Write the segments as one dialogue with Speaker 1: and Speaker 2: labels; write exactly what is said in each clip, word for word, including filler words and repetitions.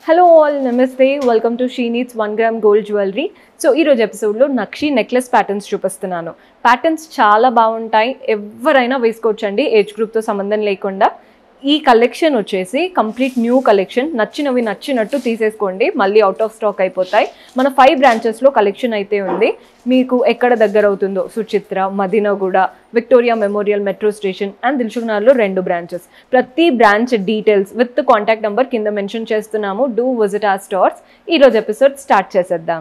Speaker 1: Hello all, Namaste. Welcome to She Needs one gram gold jewelry. So ఈ రోజు episode లో Nakshi necklace patterns చూపిస్తున్నాను. Patterns చాలా బాగుంటాయి, ఎవరైనా వేసుకోవచ్చండి, ఏజ్ గ్రూప్ తో సంబంధం లేకుండా. ఈ కలెక్షన్ వచ్చేసి కంప్లీట్ న్యూ కలెక్షన్. నచ్చినవి నచ్చినట్టు తీసేసుకోండి, మళ్ళీ అవుట్ ఆఫ్ స్టాక్ అయిపోతాయి. మన ఫైవ్ బ్రాంచెస్లో కలెక్షన్ అయితే ఉంది. మీకు ఎక్కడ దగ్గర అవుతుందో Suchitra, Madinaguda, Victoria Memorial metro station and దిల్సుఖ్నగర్లో రెండు బ్రాంచెస్. ప్రతి branch details with contact number కింద మెన్షన్ చేస్తున్నాము. Do visit our stores. ఈరోజు ఎపిసోడ్ స్టార్ట్ చేసేద్దాం.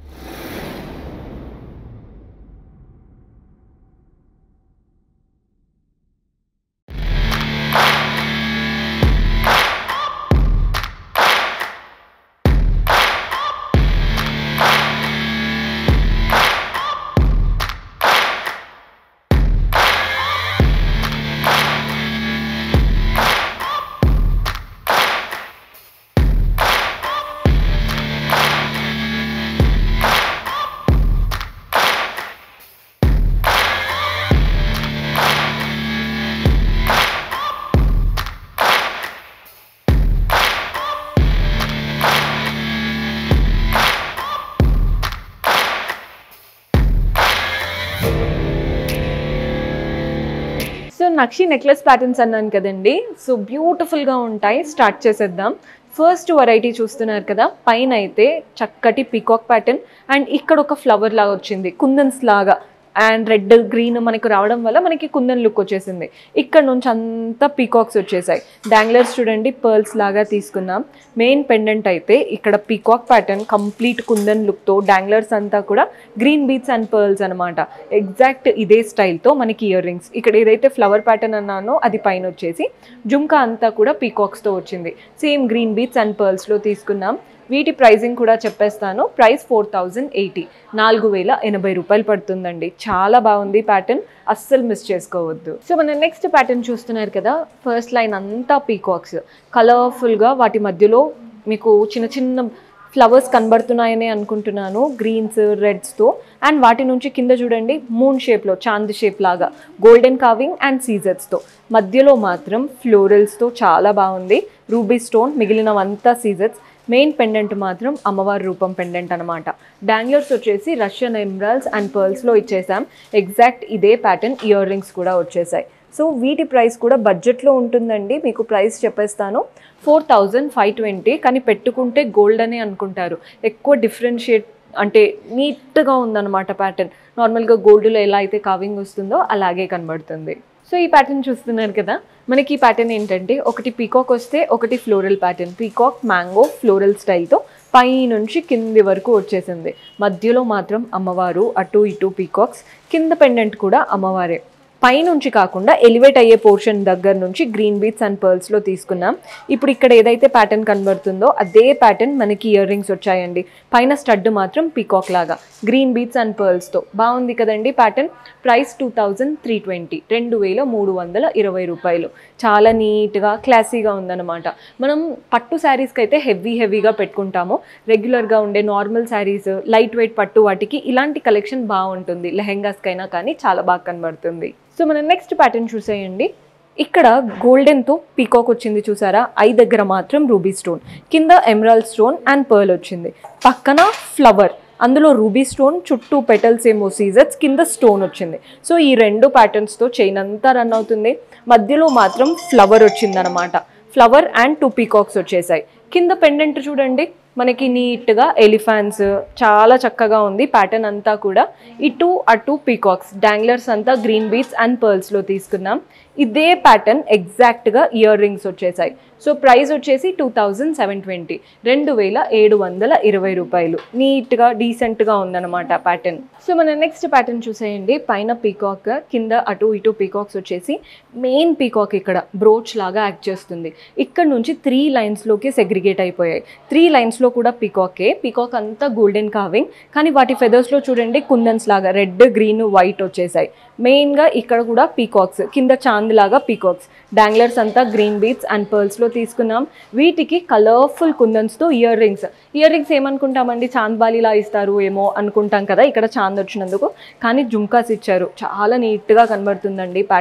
Speaker 1: సో నక్షి నెక్లెస్ ప్యాటర్న్స్ అన్నాను కదండి, సో బ్యూటిఫుల్గా ఉంటాయి. స్టార్ట్ చేసేద్దాం. ఫస్ట్ వెరైటీ చూస్తున్నారు కదా, పైన అయితే చక్కటి పీకాక్ ప్యాటర్న్ అండ్ ఇక్కడ ఒక ఫ్లవర్ లాగా వచ్చింది, కుందన్స్ లాగా అండ్ రెడ్ గ్రీన్ మనకు రావడం వల్ల మనకి కుందన్ లుక్ వచ్చేసింది. ఇక్కడ నుంచి అంతా పీకాక్స్ వచ్చేసాయి. డాంగ్లర్స్ చూడండి, పర్ల్స్ లాగా తీసుకున్నాం. మెయిన్ పెండెంట్ అయితే ఇక్కడ పీకాక్ ప్యాటర్న్ కంప్లీట్ కుందన్ లుక్తో, డాంగ్లర్స్ అంతా కూడా గ్రీన్ బీట్స్ అండ్ పర్ల్స్ అనమాట. ఎగ్జాక్ట్ ఇదే స్టైల్తో మనకి ఇయర్ రింగ్స్. ఇక్కడ ఏదైతే ఫ్లవర్ ప్యాటర్న్ అన్నానో అది పైన వచ్చేసి జుమ్కా అంతా కూడా పీకాక్స్తో వచ్చింది. సేమ్ గ్రీన్ బీట్స్ అండ్ పర్ల్స్లో తీసుకున్నాం. వీటి ప్రైజింగ్ కూడా చెప్పేస్తాను. ప్రైస్ ఫోర్ థౌజండ్ ఎయిటీ నాలుగు వేల ఎనభై రూపాయలు పడుతుందండి. చాలా బాగుంది ప్యాటర్న్, అస్సలు మిస్ చేసుకోవద్దు. సో మన నెక్స్ట్ ప్యాటర్న్ చూస్తున్నారు కదా, ఫస్ట్ లైన్ అంతా పీకాక్స్ కలర్ఫుల్గా, వాటి మధ్యలో మీకు చిన్న చిన్న ఫ్లవర్స్ కనబడుతున్నాయని అనుకుంటున్నాను, గ్రీన్స్ రెడ్స్తో. అండ్ వాటి నుంచి కింద చూడండి మూన్ షేప్లో, చాంద్ షేప్ లాగా గోల్డెన్ కార్వింగ్ అండ్ సీజర్స్తో. మధ్యలో మాత్రం ఫ్లోరల్స్తో చాలా బాగుంది. రూబీ స్టోన్, మిగిలినవంతా సీజర్స్. మెయిన్ పెండెంట్ మాత్రం అమ్మవారి రూపం పెండెంట్ అనమాట. డాంగ్లర్స్ వచ్చేసి రష్యన్ ఎమరాల్డ్స్ అండ్ పర్ల్స్లో ఇచ్చేసాం. ఎగ్జాక్ట్ ఇదే ప్యాటర్న్ ఇయర్ రింగ్స్ కూడా వచ్చేసాయి. సో వీటి ప్రైస్ కూడా బడ్జెట్లో ఉంటుందండి. మీకు ప్రైస్ చెప్పేస్తాను, ఫోర్ థౌజండ్ ఫైవ్ ట్వంటీ కానీ పెట్టుకుంటే గోల్డ్ అనే అనుకుంటారు. ఎక్కువ డిఫరెన్షియేట్ అంటే నీట్గా ఉందన్నమాట ప్యాటర్న్. నార్మల్గా గోల్డ్లో ఎలా అయితే కావింగ్ వస్తుందో అలాగే కనబడుతుంది. సో ఈ ప్యాటర్న్ చూస్తున్నారు కదా, మనకి ఈ ప్యాటర్న్ ఏంటంటే ఒకటి పీకాక్ వస్తే ఒకటి floral pattern. Peacock mango floral స్టైల్తో పై నుంచి కింది వరకు వచ్చేసింది. మధ్యలో మాత్రం అమ్మవారు, అటు ఇటు పీకాక్స్, కింద పెండెంట్ కూడా అమ్మవారే. పైనుంచి కాకుండా ఎలివేట్ అయ్యే పోర్షన్ దగ్గర నుంచి గ్రీన్ బీట్స్ అండ్ పర్ల్స్లో తీసుకున్నాం. ఇప్పుడు ఇక్కడ ఏదైతే ప్యాటర్న్ కనబడుతుందో అదే ప్యాటర్న్ మనకి ఇయర్ రింగ్స్ వచ్చాయండి. పైన స్టడ్ మాత్రం పీకాక్ లాగా గ్రీన్ బీట్స్ అండ్ పర్ల్స్తో బాగుంది కదండి pattern. Price two thousand three twenty రెండు వేల మూడు వందల ఇరవై రూపాయలు. చాలా నీట్గా క్లాసీగా ఉందన్నమాట. మనం పట్టు శారీస్కి అయితే హెవీ హెవీగా పెట్టుకుంటాము. రెగ్యులర్గా ఉండే నార్మల్ శారీస్, లైట్ వెయిట్ పట్టు, వాటికి ఇలాంటి కలెక్షన్ బాగుంటుంది. లెహెంగాస్కైనా కానీ చాలా బాగా కనబడుతుంది. సో మనం నెక్స్ట్ ప్యాటర్న్ చూసేయండి. ఇక్కడ గోల్డెన్తో పీకాక్ వచ్చింది చూసారా, ఐ దగ్గర మాత్రం రూబీ స్టోన్, కింద ఎమరాల్డ్ స్టోన్ అండ్ పర్ల్ వచ్చింది. పక్కన ఫ్లవర్, అందులో రూబీ స్టోన్, చుట్టూ పెటల్స్ ఏమో సీజర్స్, కింద స్టోన్ వచ్చింది. సో ఈ రెండు ప్యాటర్న్స్తో చైన్ అంతా రన్ అవుతుంది. మధ్యలో మాత్రం ఫ్లవర్ వచ్చిందనమాట. ఫ్లవర్ అండ్ టూ పీకాక్స్ వచ్చేసాయి. కింద పెండెంట్ చూడండి మనకి నీట్గా ఎలిఫాంట్స్, చాలా చక్కగా ఉంది ప్యాటర్న్ అంతా కూడా. ఇటు అటు పీకాక్స్, డాంగ్లర్స్ అంతా గ్రీన్ బీట్స్ అండ్ పర్ల్స్లో తీసుకున్నాం. ఇదే ప్యాటర్న్ ఎగ్జాక్ట్గా ఇయర్ రింగ్స్ వచ్చేసాయి. సో ప్రైస్ వచ్చేసి టూ థౌజండ్ సెవెన్ ట్వంటీ రెండు వేల ఏడు వందల ఇరవై రూపాయలు. నీట్గా డీసెంట్గా ఉందన్నమాట ప్యాటర్న్. సో మన నెక్స్ట్ ప్యాటర్న్ చూసేయండి. పైన పీకాక్, కింద అటు ఇటు పీకాక్స్ వచ్చేసి మెయిన్ పీకాక్ ఇక్కడ బ్రోచ్ లాగా యాక్ట్ చేస్తుంది. ఇక్కడ నుంచి త్రీ లైన్స్లోకి సెగ్రిగేట్ అయిపోయాయి. త్రీ లైన్స్లో కూడా పీకాకే. పీకాక్ అంతా గోల్డెన్ కార్వింగ్, కానీ వాటి ఫెదర్స్లో చూడండి కుందన్స్ లాగా రెడ్, గ్రీన్, వైట్ వచ్చేసాయి. మెయిన్గా ఇక్కడ కూడా పీకాక్స్, కింద చాంద్ లాగా పీకాక్స్. డాంగ్లర్స్ అంతా గ్రీన్ బీట్స్ అండ్ పర్ల్స్లో తీసుకున్నాం. వీటికి కలర్ఫుల్ కుందన్స్తో ఇయర్ రింగ్స్. ఇయర్ రింగ్స్ ఏమనుకుంటామండి, చాంద్బాలిలా ఇస్తారు ఏమో అనుకుంటాం కదా, ఇక్కడ చాంద్ వచ్చినందుకు, కానీ జుమ్కాస్ ఇచ్చారు. చాలా నీట్గా కనబడుతుందండి ప్యాటర్న్.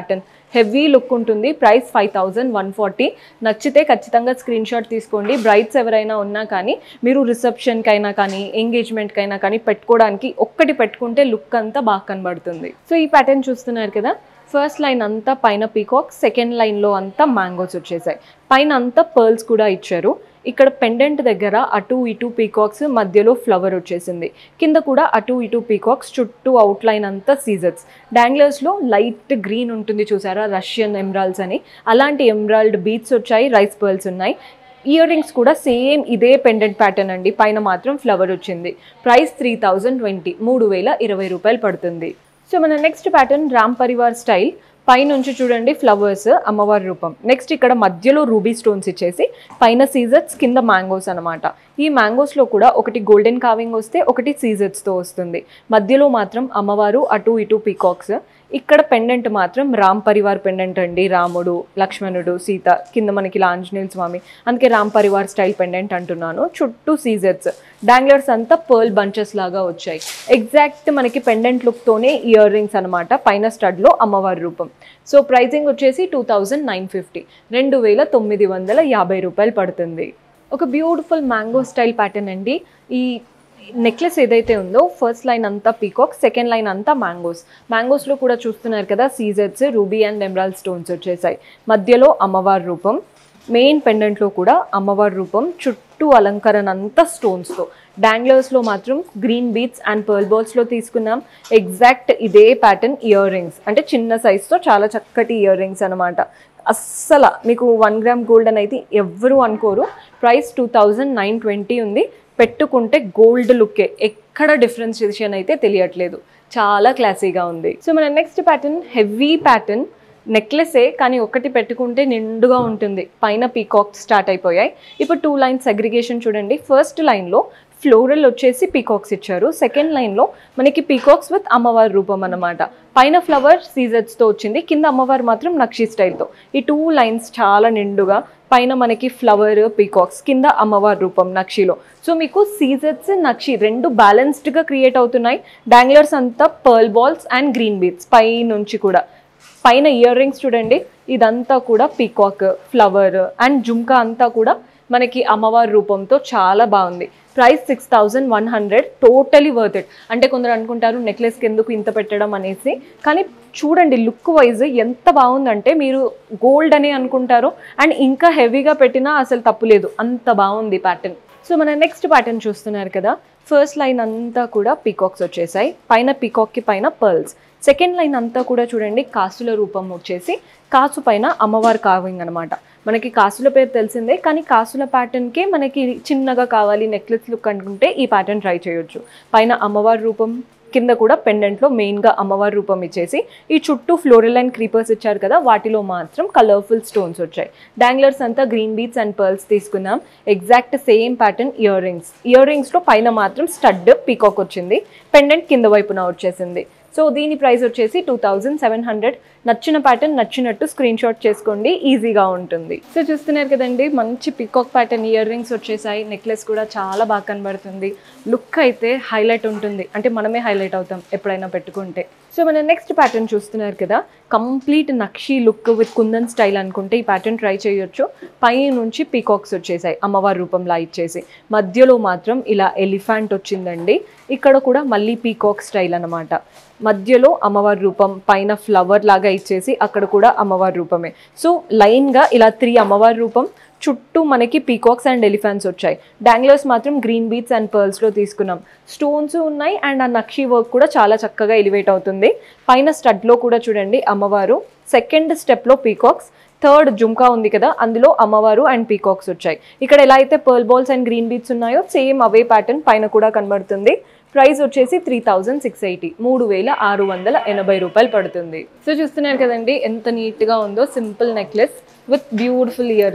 Speaker 1: హెవీ లుక్ ఉంటుంది. Price five thousand one forty. నచ్చితే ఖచ్చితంగా స్క్రీన్ షాట్ తీసుకోండి. బ్రైడ్స్ ఎవరైనా ఉన్నా కానీ మీరు రిసెప్షన్కైనా కానీ ఎంగేజ్మెంట్కైనా కానీ పెట్టుకోవడానికి ఒక్కటి పెట్టుకుంటే లుక్ అంతా బాగా కనబడుతుంది. సో ఈ ప్యాటర్న్ చూస్తున్నారు కదా, ఫస్ట్ లైన్ అంతా పైన పీకాక్, సెకండ్ లైన్లో అంతా మ్యాంగోస్ వచ్చేసాయి. పైన అంతా పర్ల్స్ కూడా ఇచ్చారు. ఇక్కడ పెండెంట్ దగ్గర అటు ఇటు పీకాక్స్, మధ్యలో ఫ్లవర్ వచ్చేసింది. కింద కూడా అటు ఇటు పీకాక్స్, చుట్టూ అవుట్ లైన్ అంతా సీజర్స్. డాంగ్లర్స్లో లైట్ గ్రీన్ ఉంటుంది చూసారా, రష్యన్ ఎమరాల్డ్స్ అని, అలాంటి ఎమరాల్డ్ బీట్స్ వచ్చాయి, రైస్ పర్ల్స్ ఉన్నాయి. ఇయర్ రింగ్స్ కూడా సేమ్ ఇదే పెండెంట్ ప్యాటర్న్ అండి, పైన మాత్రం ఫ్లవర్ వచ్చింది. ప్రైస్ త్రీ థౌజండ్ ట్వంటీ మూడు వేల ఇరవై రూపాయలు పడుతుంది. సో మన next pattern Ram parivar style. పైనుంచి చూడండి ఫ్లవర్స్, అమ్మవారి రూపం. నెక్స్ట్ ఇక్కడ మధ్యలో రూబీ స్టోన్స్ ఇచ్చేసి పైన సీజర్స్, కింద మ్యాంగోస్ అనమాట. ఈ మ్యాంగోస్లో కూడా ఒకటి గోల్డెన్ కావింగ్ వస్తే ఒకటి సీజర్స్తో వస్తుంది. మధ్యలో మాత్రం అమ్మవారు, అటు ఇటు పీకాక్స్. ఇక్కడ పెండెంట్ మాత్రం రామ్ పరివార్ పెండెంట్ అండి, రాముడు, లక్ష్మణుడు, సీత, కింద మనకి ఆంజనేయ స్వామి, అందుకే రామ్ పరివార్ స్టైల్ పెండెంట్ అంటున్నాను. చుట్టూ సీజర్స్, డాంగ్లర్స్ అంతా పర్ల్ బంచెస్ లాగా వచ్చాయి. ఎగ్జాక్ట్ మనకి పెండెంట్ లుక్తోనే ఇయర్ రింగ్స్ అనమాట, పైన స్టడ్లో అమ్మవారి రూపం. సో ప్రైజింగ్ వచ్చేసి టూ థౌజండ్ నైన్ ఫిఫ్టీ రెండు వేల తొమ్మిది వందల యాభై రూపాయలు పడుతుంది. ఒక బ్యూటిఫుల్ మ్యాంగో స్టైల్ ప్యాటర్న్ అండి. ఈ నెక్లెస్ ఏదైతే ఉందో ఫస్ట్ లైన్ అంతా పీకాక్, సెకండ్ లైన్ అంతా మ్యాంగోస్. మ్యాంగోస్లో కూడా చూస్తున్నారు కదా సీజర్స్, రూబీ అండ్ ఎమరాల్డ్ స్టోన్స్ వచ్చేసాయి. మధ్యలో అమ్మవారి రూపం, మెయిన్ పెండెంట్లో కూడా అమ్మవారి రూపం, చుట్టూ అలంకరణ అంతా స్టోన్స్తో. డాంగ్లర్స్లో మాత్రం గ్రీన్ బీట్స్ అండ్ పర్ల్ బాల్స్లో తీసుకున్నాం. ఎగ్జాక్ట్ ఇదే ప్యాటర్న్ ఇయర్ రింగ్స్, అంటే చిన్న సైజ్తో చాలా చక్కటి ఇయర్ రింగ్స్ అనమాట. అస్సలు మీకు వన్ గ్రామ్ గోల్డ్ అని అయితే ఎవ్వరూ అనుకోరు. Price two thousand nine twenty ఉంది. పెట్టుకుంటే గోల్డ్ లుక్కే, ఎక్కడ డిఫరెన్షియేషన్ అయితే తెలియట్లేదు, చాలా క్లాసీగా ఉంది. సో మన నెక్స్ట్ ప్యాటర్న్ హెవీ ప్యాటర్న్, నెక్లెసే కానీ ఒకటి పెట్టుకుంటే నిండుగా ఉంటుంది. పైన పీకాక్స్ స్టార్ట్ అయిపోయాయి. ఇప్పుడు టూ లైన్స్ సెగ్రిగేషన్ చూడండి. ఫస్ట్ లైన్లో ఫ్లోరల్ వచ్చేసి పీకాక్స్ ఇచ్చారు. సెకండ్ లైన్లో మనకి పీకాక్స్ విత్ అమ్మవారి రూపం అన్నమాట. పైన ఫ్లవర్ సీజర్స్తో వచ్చింది, కింద అమ్మవారు మాత్రం నక్షి స్టైల్తో. ఈ టూ లైన్స్ చాలా నిండుగా, పైన మనకి ఫ్లవర్ పీకాక్స్, కింద అమ్మవారి రూపం నక్షిలో. సో మీకు సీజర్స్, నక్షి రెండు బ్యాలెన్స్డ్గా క్రియేట్ అవుతున్నాయి. డాంగ్లర్స్ అంతా pearl balls and green beads పై నుంచి కూడా. పైన ఇయర్ రింగ్స్ చూడండి, ఇదంతా కూడా పీకాక్, ఫ్లవర్ అండ్ జుమ్కా అంతా కూడా మనకి అమ్మవారి రూపంతో చాలా బాగుంది. Price six thousand one hundred totally worth it. అంటే కొందరు అనుకుంటారు నెక్లెస్కి ఎందుకు ఇంత పెట్టడం అనేసి, కానీ చూడండి లుక్ వైజ్ ఎంత బాగుందంటే మీరు గోల్డ్ అని అనుకుంటారు, అండ్ ఇంకా హెవీగా పెట్టినా అసలు తప్పులేదు, అంత బాగుంది ప్యాటర్న్. సో మన నెక్స్ట్ ప్యాటర్న్ చూస్తున్నారు కదా, ఫస్ట్ లైన్ అంతా కూడా పీకాక్స్ వచ్చేసాయి, పైన పీకాక్కి పైన పర్ల్స్. సెకండ్ లైన్ అంతా కూడా చూడండి కాసుల రూపం వచ్చేసి, కాసు పైన అమ్మవారు కావింగ్ అనమాట. మనకి కాసుల పేరు తెలిసిందే, కానీ కాసుల ప్యాటర్న్కే మనకి చిన్నగా కావాలి నెక్లెస్ లుక్ అనుకుంటే ఈ ప్యాటర్న్ ట్రై చేయొచ్చు. పైన అమ్మవారి రూపం, కింద కూడా పెండెంట్లో మెయిన్గా అమ్మవారి రూపం ఇచ్చేసి, ఈ చుట్టూ ఫ్లోరల్ అండ్ క్రీపర్స్ ఇచ్చారు కదా, వాటిలో మాత్రం కలర్ఫుల్ స్టోన్స్ వచ్చాయి. డాంగ్లర్స్ అంతా గ్రీన్ బీట్స్ అండ్ పర్ల్స్ తీసుకున్నాం. Exact same pattern earrings. ఇయర్ రింగ్స్లో పైన మాత్రం స్టడ్ పీకాక్ వచ్చింది, పెండెంట్ కింద వైపున వచ్చేసింది. సో దీని ప్రైస్ వచ్చేసి టూ థౌజండ్ సెవెన్ హండ్రెడ్. నచ్చిన ప్యాటర్న్ నచ్చినట్టు స్క్రీన్ షాట్ చేసుకోండి, ఈజీగా ఉంటుంది. సో చూస్తున్నారు కదండి, మంచి పికాక్ ప్యాటర్న్ ఇయర్ రింగ్స్ వచ్చేసాయి. నెక్లెస్ కూడా చాలా బాగా కనబడుతుంది. లుక్ అయితే హైలైట్ ఉంటుంది, అంటే మనమే హైలైట్ అవుతాం ఎప్పుడైనా పెట్టుకుంటే. సో మన నెక్స్ట్ ప్యాటర్న్ చూస్తున్నారు కదా, complete Nakshi look with kundan style అనుకుంటే ఈ ప్యాటర్న్ ట్రై చేయొచ్చు. పై నుంచి పీకాక్స్ వచ్చేసాయి అమ్మవారి రూపంలా ఇచ్చేసి, మధ్యలో మాత్రం ఇలా ఎలిఫెంట్ వచ్చిందండి. ఇక్కడ కూడా మళ్ళీ పీకాక్ స్టైల్ అనమాట. మధ్యలో అమ్మవారి రూపం, పైన ఫ్లవర్ లాగా ఇచ్చేసి అక్కడ కూడా అమ్మవారి రూపమే. సో లైన్గా ఇలా త్రీ అమ్మవారి రూపం, చుట్టూ మనకి పీకాక్స్ అండ్ ఎలిఫెంట్స్ వచ్చాయి. డాంగ్లర్స్ మాత్రం గ్రీన్ బీట్స్ అండ్ పర్ల్స్లో తీసుకున్నాం. స్టోన్స్ ఉన్నాయి అండ్ ఆ నక్షి వర్క్ కూడా చాలా చక్కగా ఎలివేట్ అవుతుంది. పైన స్టడ్లో కూడా చూడండి అమ్మవారు, సెకండ్ స్టెప్లో పీకాక్స్, థర్డ్ జుమ్కా ఉంది కదా, అందులో అమ్మవారు అండ్ పీకాక్స్ వచ్చాయి. ఇక్కడ ఎలా అయితే pearl balls and green beads ఉన్నాయో సేమ్ అవే ప్యాటర్న్ పైన కూడా కనబడుతుంది. ప్రైస్ వచ్చేసి త్రీ థౌజండ్ సిక్స్ ఎయిటీ మూడు వేల ఆరు వందల ఎనభై రూపాయలు పడుతుంది. సో చూస్తున్నారు కదండి ఎంత నీట్గా ఉందో, simple necklace with beautiful earrings.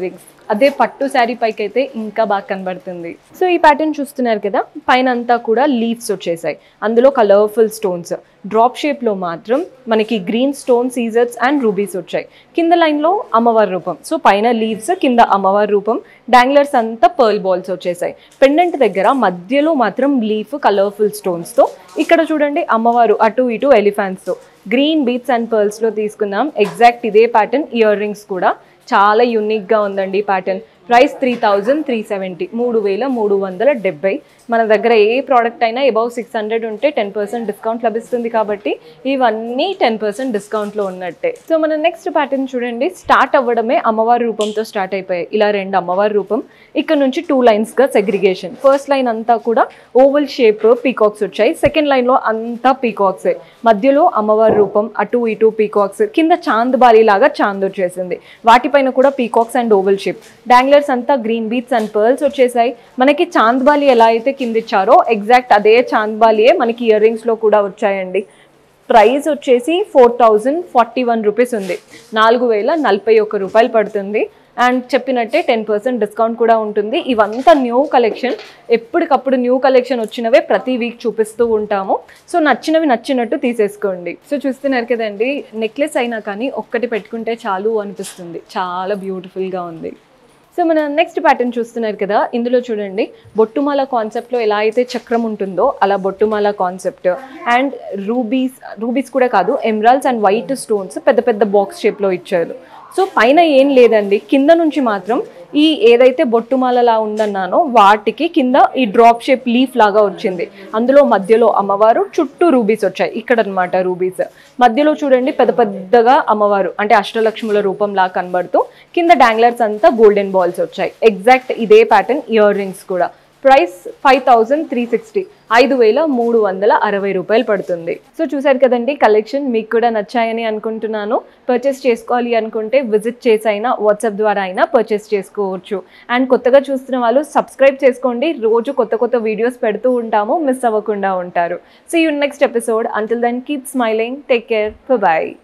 Speaker 1: అదే పట్టు శారీ పైకి అయితే ఇంకా బాగా కనబడుతుంది. సో ఈ ప్యాటర్న్ చూస్తున్నారు కదా, పైన అంతా కూడా లీవ్స్ వచ్చేసాయి, అందులో కలర్ఫుల్ స్టోన్స్. డ్రాప్ షేప్లో మాత్రం మనకి గ్రీన్ స్టోన్ సీజర్స్ అండ్ రూబీస్ వచ్చాయి. కింద లైన్లో అమ్మవారి రూపం, సో పైన లీవ్స్, కింద అమ్మవారి రూపం. డాంగ్లర్స్ అంతా పర్ల్ బాల్స్ వచ్చేసాయి. పెండెంట్ దగ్గర మధ్యలో మాత్రం లీఫ్ కలర్ఫుల్ స్టోన్స్తో. ఇక్కడ చూడండి అమ్మవారు అటు ఇటు ఎలిఫెంట్స్తో. గ్రీన్ బీట్స్ అండ్ పర్ల్స్లో తీసుకున్నాం. ఎగ్జాక్ట్ ఇదే ప్యాటర్న్ ఇయర్ రింగ్స్ కూడా. చాలా యూనిక్గా ఉందండి ఈ pattern. Price three thousand three seventy మూడు వేల మూడు వందల డెబ్బై. మన దగ్గర ఏ ప్రోడక్ట్ అయినా అబౌవ్ సిక్స్ హండ్రెడ్ ఉంటే టెన్ పర్సెంట్ డిస్కౌంట్ లభిస్తుంది కాబట్టి ఇవన్నీ టెన్ పర్సెంట్ డిస్కౌంట్లో ఉన్నట్టే. సో మన నెక్స్ట్ ప్యాటర్న్ చూడండి, స్టార్ట్ అవ్వడమే అమ్మవారి రూపంతో స్టార్ట్ అయిపోయాయి. ఇలా రెండు అమ్మవారి రూపం, ఇక్కడ నుంచి టూ లైన్స్గా సెగ్రిగేషన్. ఫస్ట్ లైన్ అంతా కూడా ఓవల్ షేప్ పీకాక్స్ వచ్చాయి, సెకండ్ లైన్లో అంతా పీకాక్సే. మధ్యలో అమ్మవారి రూపం, అటు ఇటు పీకాక్స్, కింద చాంద్ బాలి లాగా చాంద్ వచ్చేసింది. వాటిపైన కూడా peacocks and oval shape. Danglers అంతా గ్రీన్ బీట్స్ అండ్ పర్ల్స్ వచ్చేసాయి. మనకి చాంద్ బాలి ఎలా అయితే కింద ఇచ్చారో ఎగ్జాక్ట్ అదే చాంద్ బాలియే మనకి ఇయర్ రింగ్స్లో కూడా వచ్చాయండి. ప్రైస్ వచ్చేసి four thousand forty one rupees ఉంది, నాలుగు వేల నలభై ఒక్క రూపాయలు పడుతుంది. అండ్ చెప్పినట్టే టెన్ పర్సెంట్ డిస్కౌంట్ కూడా ఉంటుంది. ఇవంతా న్యూ కలెక్షన్, ఎప్పటికప్పుడు న్యూ కలెక్షన్ వచ్చినవే ప్రతి వీక్ చూపిస్తూ ఉంటాము. సో నచ్చినవి నచ్చినట్టు తీసేసుకోండి. సో చూస్తున్నారు కదండి, నెక్లెస్ అయినా కానీ ఒక్కటి పెట్టుకుంటే చాలు అనిపిస్తుంది, చాలా బ్యూటిఫుల్గా ఉంది. సో మన నెక్స్ట్ ప్యాటర్న్ చూస్తున్నారు కదా, ఇందులో చూడండి బొట్టుమాల కాన్సెప్ట్లో ఎలా అయితే చక్రం ఉంటుందో అలా బొట్టుమాల కాన్సెప్ట్. అండ్ రూబీస్ రూబీస్ కూడా కాదు, ఎమరాల్డ్స్ అండ్ వైట్ స్టోన్స్ పెద్ద పెద్ద బాక్స్ షేప్లో ఇచ్చారు. సో పైన ఏం లేదండి, కింద నుంచి మాత్రం ఈ ఏదైతే బొట్టుమాలలా ఉందన్నానో వాటికి కింద ఈ డ్రాప్ షేప్ లీఫ్ లాగా వచ్చింది. అందులో మధ్యలో అమ్మవారు, చుట్టూ రూబీస్ వచ్చాయి. ఇక్కడ అనమాట రూబీస్. మధ్యలో చూడండి పెద్ద పెద్దగా అమ్మవారు అంటే అష్టలక్ష్ముల రూపంలా కనబడుతూ, కింద డాంగ్లర్స్ అంతా గోల్డెన్ బాల్స్ వచ్చాయి. ఎగ్జాక్ట్ ఇదే ప్యాటర్న్ ఇయర్ రింగ్స్ కూడా. Price five thousand three sixty ఐదు వేల మూడు వందల అరవై రూపాయలు పడుతుంది. సో చూసారు కదండి, కలెక్షన్ మీకు కూడా నచ్చాయని అనుకుంటున్నాను. పర్చేస్ చేసుకోవాలి అనుకుంటే విజిట్ చేసి అయినా వాట్సాప్ ద్వారా అయినా పర్చేస్ చేసుకోవచ్చు. అండ్ కొత్తగా చూస్తున్న వాళ్ళు సబ్స్క్రైబ్ చేసుకోండి, రోజు కొత్త కొత్త వీడియోస్ పెడుతూ ఉంటాము, మిస్ అవ్వకుండా ఉంటారు. See you next episode. Until then keep smiling, take care, by.